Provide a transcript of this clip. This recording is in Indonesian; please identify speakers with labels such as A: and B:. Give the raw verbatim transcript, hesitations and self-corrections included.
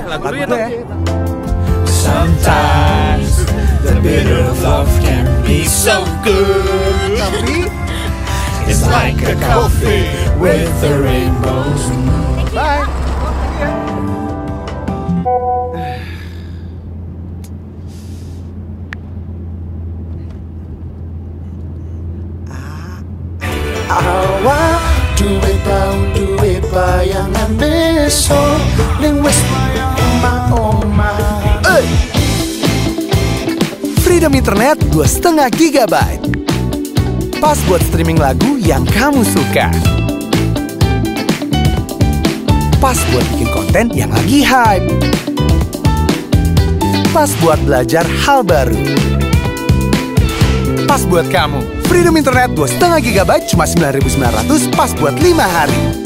A: lagu lu ya.
B: Sometimes the bitter of love can be so good.
C: Tapi
B: It's like a coffee with the rainbows.
C: bye.
B: Awak duit tau duit bayangan besok ning wis omah-omah.
C: Hey. Freedom Internet dua setengah gigabyte. Pas buat streaming lagu yang kamu suka. Pas buat bikin konten yang lagi hype. Pas buat belajar hal baru. Pas buat kamu. Freedom Internet dua setengah gigabyte cuma sembilan ribu sembilan ratus pas buat lima hari.